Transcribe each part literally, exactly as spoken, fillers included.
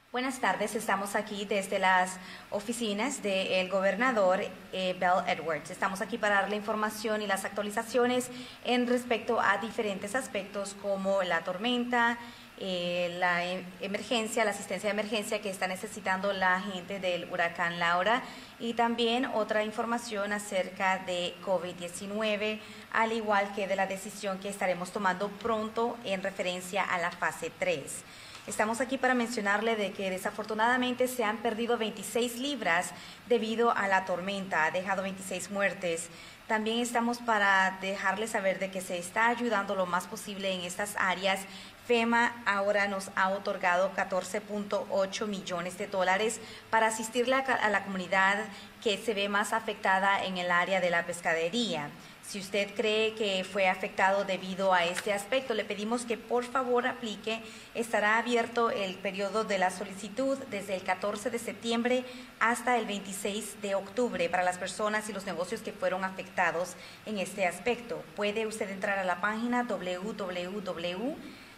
Buenas tardes, estamos aquí desde las oficinas del gobernador eh, Bell Edwards. Estamos aquí para darle información y las actualizaciones en respecto a diferentes aspectos como la tormenta, eh, la em emergencia, la asistencia de emergencia que está necesitando la gente del huracán Laura y también otra información acerca de COVID diecinueve, al igual que de la decisión que estaremos tomando pronto en referencia a la fase tres. Estamos aquí para mencionarle de que desafortunadamente se han perdido veintiséis libras debido a la tormenta, ha dejado veintiséis muertes. También estamos para dejarles saber de que se está ayudando lo más posible en estas áreas. FEMA ahora nos ha otorgado catorce punto ocho millones de dólares para asistirle a la comunidad que se ve más afectada en el área de la pescadería. Si usted cree que fue afectado debido a este aspecto, le pedimos que por favor aplique. Estará abierto el periodo de la solicitud desde el catorce de septiembre hasta el veintiséis de octubre para las personas y los negocios que fueron afectados en este aspecto. Puede usted entrar a la página w w w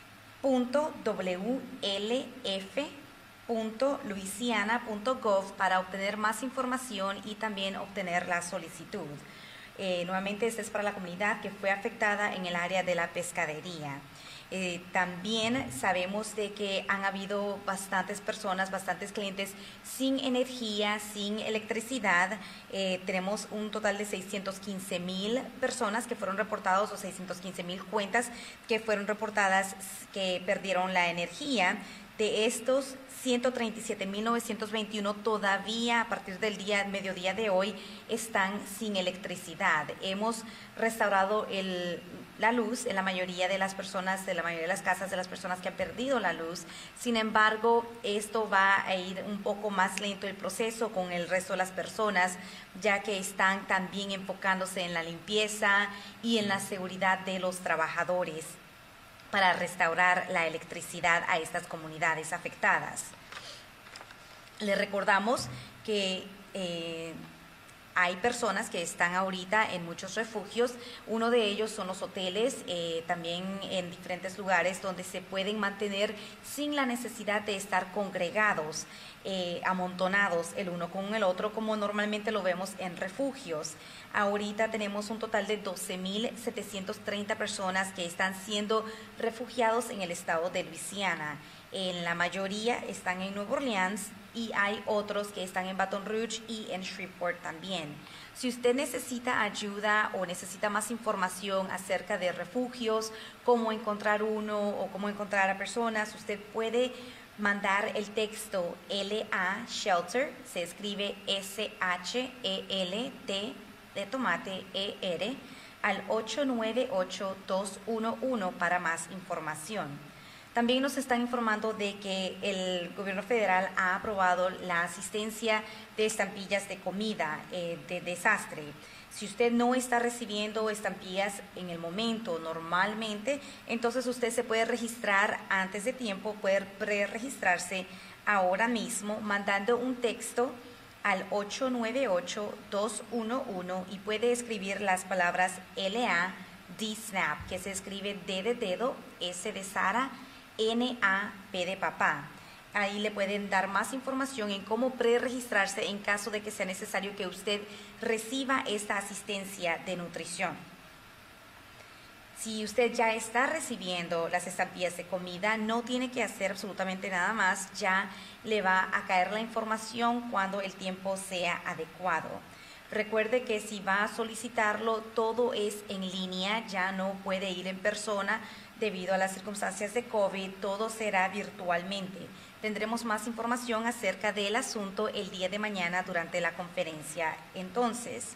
punto w l f punto louisiana punto gov para obtener más información y también obtener la solicitud. Eh, nuevamente, esta es para la comunidad que fue afectada en el área de la pescadería. Eh, también sabemos de que han habido bastantes personas, bastantes clientes sin energía, sin electricidad. Eh, tenemos un total de seiscientos quince mil personas que fueron reportados o seiscientos quince mil cuentas que fueron reportadas que perdieron la energía. De estos, ciento treinta y siete mil novecientos veintiuno todavía a partir del día mediodía de hoy están sin electricidad. Hemos restaurado el, la luz en la mayoría de las personas, de la mayoría de las casas de las personas que han perdido la luz. Sin embargo, esto va a ir un poco más lento el proceso con el resto de las personas, ya que están también enfocándose en la limpieza y en la seguridad de los trabajadores para restaurar la electricidad a estas comunidades afectadas. Les recordamos que eh, hay personas que están ahorita en muchos refugios. Uno de ellos son los hoteles, eh, también en diferentes lugares donde se pueden mantener sin la necesidad de estar congregados, eh, amontonados el uno con el otro, como normalmente lo vemos en refugios. Ahorita tenemos un total de doce mil setecientos treinta personas que están siendo refugiados en el estado de Luisiana. En la mayoría están en Nueva Orleans y hay otros que están en Baton Rouge y en Shreveport también. Si usted necesita ayuda o necesita más información acerca de refugios, cómo encontrar uno o cómo encontrar a personas, usted puede mandar el texto L A Shelter, se escribe S H E L T de tomate E R, al ocho nueve ocho, dos uno uno para más información. También nos están informando de que el gobierno federal ha aprobado la asistencia de estampillas de comida eh, de desastre. Si usted no está recibiendo estampillas en el momento normalmente, entonces usted se puede registrar antes de tiempo, puede pre-registrarse ahora mismo mandando un texto al ocho nueve ocho, dos uno uno y puede escribir las palabras L A D S N A P, que se escribe D de dedo, S de Sara, N A P de papá. Ahí le pueden dar más información en cómo pre-registrarse en caso de que sea necesario que usted reciba esta asistencia de nutrición. Si usted ya está recibiendo las estampillas de comida, no tiene que hacer absolutamente nada más, ya le va a caer la información cuando el tiempo sea adecuado. Recuerde que si va a solicitarlo, todo es en línea, ya no puede ir en persona debido a las circunstancias de COVID, todo será virtualmente. Tendremos más información acerca del asunto el día de mañana durante la conferencia. Entonces,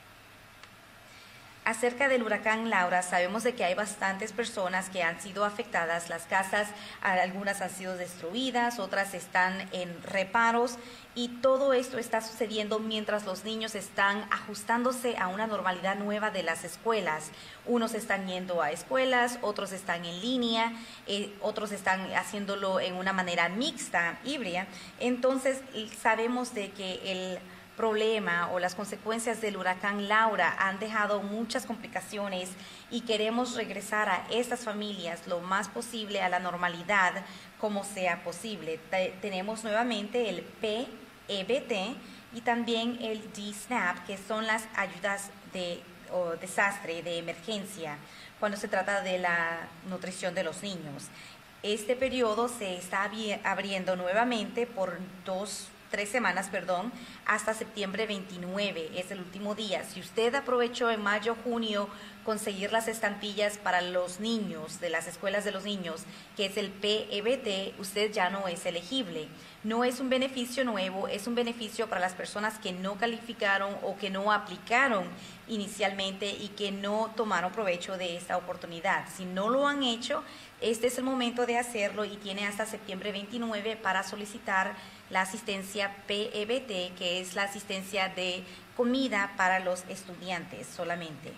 acerca del huracán Laura, sabemos de que hay bastantes personas que han sido afectadas. Las casas, algunas han sido destruidas, otras están en reparos y todo esto está sucediendo mientras los niños están ajustándose a una normalidad nueva de las escuelas. Unos están yendo a escuelas, otros están en línea, eh, otros están haciéndolo en una manera mixta, híbrida. Entonces, sabemos de que el problema o las consecuencias del huracán Laura han dejado muchas complicaciones y queremos regresar a estas familias lo más posible a la normalidad como sea posible. Te- tenemos nuevamente el P E B T y también el D SNAP, que son las ayudas de o desastre, de emergencia, cuando se trata de la nutrición de los niños. Este periodo se está abri- abriendo nuevamente por dos, tres semanas, perdón, hasta septiembre veintinueve, es el último día. Si usted aprovechó en mayo, junio, conseguir las estampillas para los niños, de las escuelas de los niños, que es el P E B T, usted ya no es elegible. No es un beneficio nuevo, es un beneficio para las personas que no calificaron o que no aplicaron inicialmente y que no tomaron provecho de esta oportunidad. Si no lo han hecho, este es el momento de hacerlo y tiene hasta septiembre veintinueve para solicitar la asistencia P E B T, que es la asistencia de comida para los estudiantes solamente.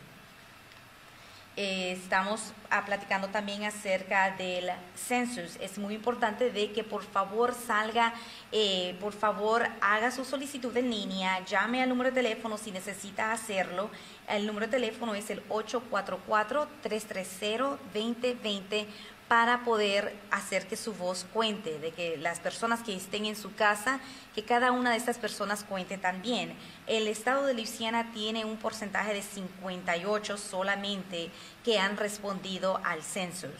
Eh, estamos ah, platicando también acerca del census. Es muy importante de que por favor salga, eh, por favor haga su solicitud en línea, llame al número de teléfono si necesita hacerlo. El número de teléfono es el ocho cuatro cuatro, tres tres cero, dos cero dos cero para poder hacer que su voz cuente, de que las personas que estén en su casa, que cada una de estas personas cuente también. El estado de Luisiana tiene un porcentaje de cincuenta y ocho solamente que han respondido al census.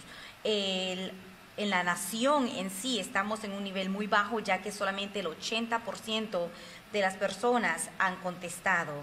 El, en la nación en sí estamos en un nivel muy bajo, ya que solamente el ochenta por ciento de las personas han contestado.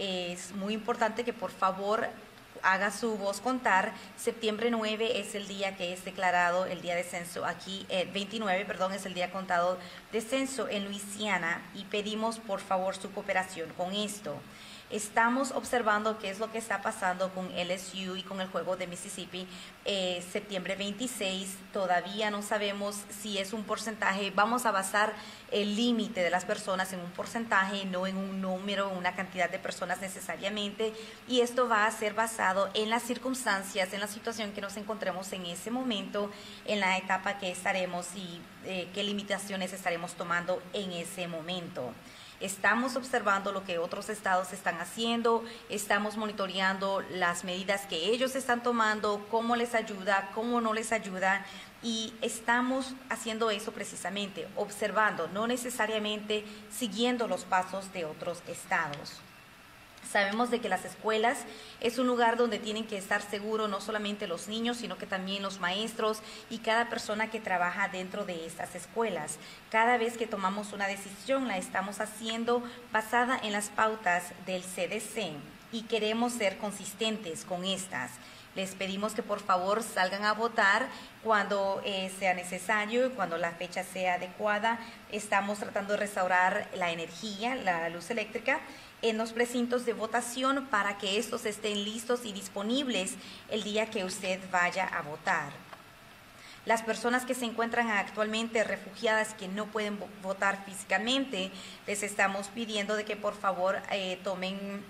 Es muy importante que por favor haga su voz contar. Septiembre nueve es el día que es declarado el día de censo aquí, eh, veintinueve, perdón, es el día contado de censo en Luisiana y pedimos por favor su cooperación con esto. Estamos observando qué es lo que está pasando con L S U y con el juego de Mississippi. Eh, septiembre veintiséis, todavía no sabemos si es un porcentaje. Vamos a basar el límite de las personas en un porcentaje, no en un número, una cantidad de personas necesariamente. Y esto va a ser basado en las circunstancias, en la situación que nos encontremos en ese momento, en la etapa que estaremos y eh, qué limitaciones estaremos tomando en ese momento. Estamos observando lo que otros estados están haciendo, estamos monitoreando las medidas que ellos están tomando, cómo les ayuda, cómo no les ayuda, y estamos haciendo eso precisamente, observando, no necesariamente siguiendo los pasos de otros estados. Sabemos de que las escuelas es un lugar donde tienen que estar seguros no solamente los niños, sino que también los maestros y cada persona que trabaja dentro de estas escuelas. Cada vez que tomamos una decisión la estamos haciendo basada en las pautas del C D C y queremos ser consistentes con estas. Les pedimos que por favor salgan a votar cuando eh, sea necesario, cuando la fecha sea adecuada. Estamos tratando de restaurar la energía, la luz eléctrica en los precintos de votación para que estos estén listos y disponibles el día que usted vaya a votar. Las personas que se encuentran actualmente refugiadas que no pueden votar físicamente, les estamos pidiendo de que por favor eh, tomen,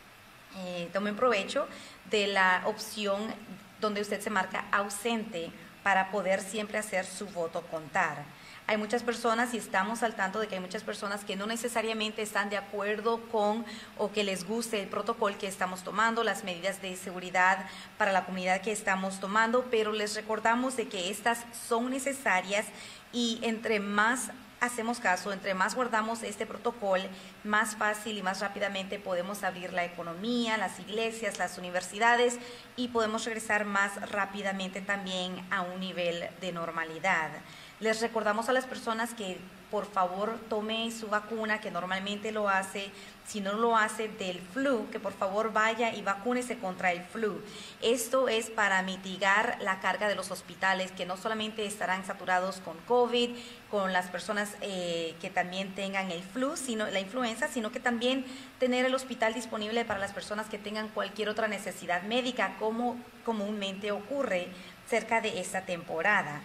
eh, tomen provecho de la opción donde usted se marca ausente para poder siempre hacer su voto contar. Hay muchas personas y estamos al tanto de que hay muchas personas que no necesariamente están de acuerdo con o que les guste el protocolo que estamos tomando, las medidas de seguridad para la comunidad que estamos tomando, pero les recordamos de que estas son necesarias y entre más hacemos caso, entre más guardamos este protocolo, más fácil y más rápidamente podemos abrir la economía, las iglesias, las universidades y podemos regresar más rápidamente también a un nivel de normalidad. Les recordamos a las personas que por favor tome su vacuna, que normalmente lo hace, si no lo hace del flu, que por favor vaya y vacúnese contra el flu. Esto es para mitigar la carga de los hospitales, que no solamente estarán saturados con COVID, con las personas eh, que también tengan el flu, sino la influenza, sino que también tener el hospital disponible para las personas que tengan cualquier otra necesidad médica, como comúnmente ocurre cerca de esta temporada.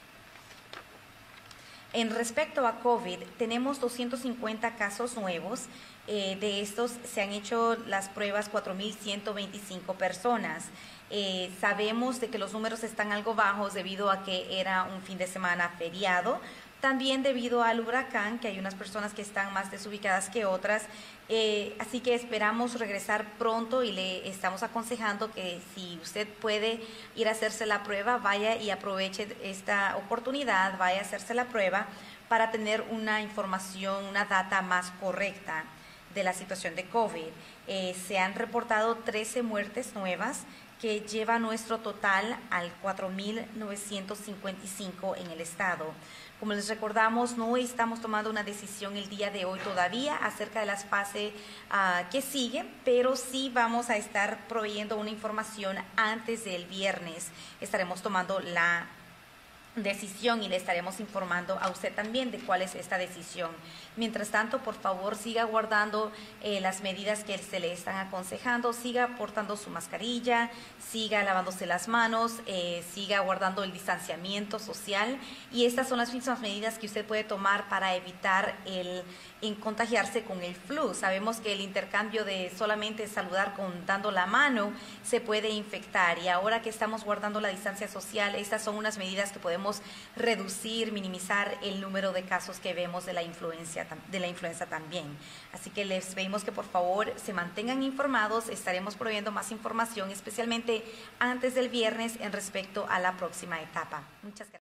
En respecto a COVID, tenemos doscientos cincuenta casos nuevos. Eh, de estos se han hecho las pruebas cuatro mil ciento veinticinco personas. Eh, sabemos de que los números están algo bajos debido a que era un fin de semana feriado, también debido al huracán, que hay unas personas que están más desubicadas que otras, eh, así que esperamos regresar pronto y le estamos aconsejando que si usted puede ir a hacerse la prueba, vaya y aproveche esta oportunidad, vaya a hacerse la prueba para tener una información, una data más correcta de la situación de COVID. Eh, se han reportado trece muertes nuevas, que lleva nuestro total al cuatro mil novecientos cincuenta y cinco en el estado. Como les recordamos, no estamos tomando una decisión el día de hoy todavía acerca de las fases uh, que siguen, pero sí vamos a estar proveyendo una información antes del viernes. Estaremos tomando la decisión y le estaremos informando a usted también de cuál es esta decisión. Mientras tanto, por favor, siga guardando eh, las medidas que se le están aconsejando, siga portando su mascarilla, siga lavándose las manos, eh, siga guardando el distanciamiento social, y estas son las mismas medidas que usted puede tomar para evitar el en contagiarse con el flu. Sabemos que el intercambio de solamente saludar con dando la mano se puede infectar, y ahora que estamos guardando la distancia social, estas son unas medidas que podemos reducir, minimizar el número de casos que vemos de la influencia, de la influenza también. Así que les pedimos que por favor se mantengan informados. Estaremos proveyendo más información, especialmente antes del viernes, en respecto a la próxima etapa. Muchas gracias.